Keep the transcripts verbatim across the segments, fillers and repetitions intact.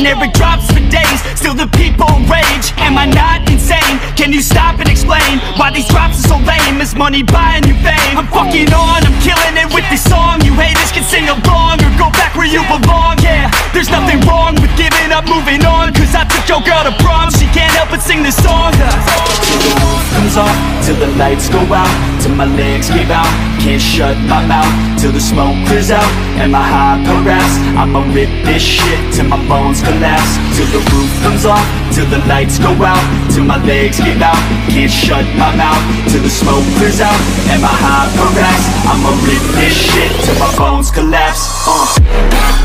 Ordinary drops for days, still the people rage. Am I not insane? Can you stop and explain why these drops are so lame? Is money buying you fame? I'm fucking on, I'm killing it with this song. You haters can sing along or go back where you belong. Yeah, there's nothing wrong with giving up, moving on. Cause I took your girl to prom, she can't help but sing this song. Till the roof comes off, till the lights go out, till my legs give out, can't shut my mouth, till the smoke clears out, and my high harass. I'ma rip this shit till my bones collapse. Till the roof comes off, till the lights go out, till my legs give out, can't shut my mouth, till the smoke clears out, and my high harass. I'ma rip this shit till my bones collapse. uh.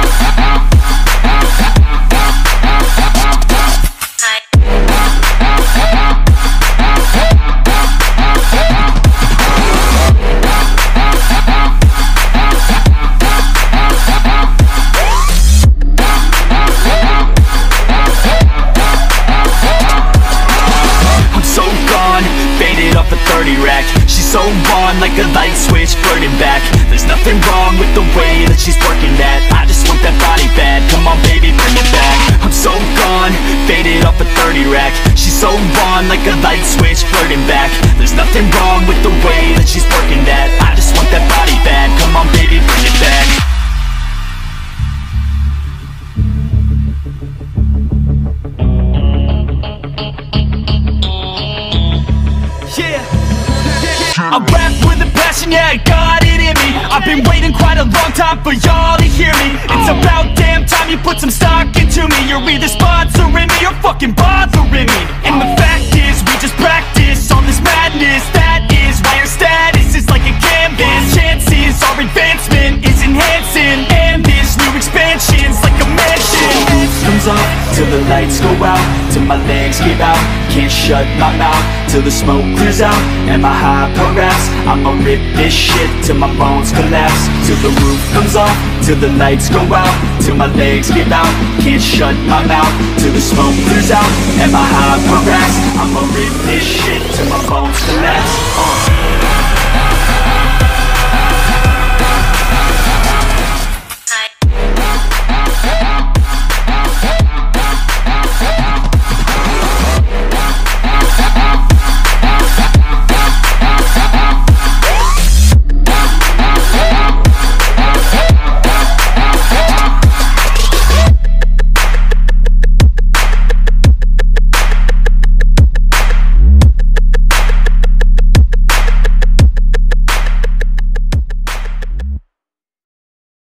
She's so on like a light switch, flirting back. There's nothing wrong with the way that she's working that. I just want that body bad, come on baby, bring it back. I'm so gone, faded off a thirty rack. She's so on like a light switch, flirting back. There's nothing wrong with the way that she's working that. I just want that body bad, come on baby, bring it back. I rap with a passion, yeah, I got it in me. I've been waiting quite a long time for y'all to hear me. It's about damn time you put some stock into me. You're either sponsoring me or fucking bothering me. And the fact is, we just practice on this madness. That is why our status is like a canvas. Chances our advancement is enhancing, and this new expansion's like a mansion. Comes off, till the lights go out, till my legs give out, can't shut my mouth, till the smoke clears out, and my high harass. I'ma rip this shit till my bones collapse. Till the roof comes off, till the lights go out, till my legs give out, can't shut my mouth, till the smoke clears out, and my high harass. I'ma rip this shit till my bones collapse. uh.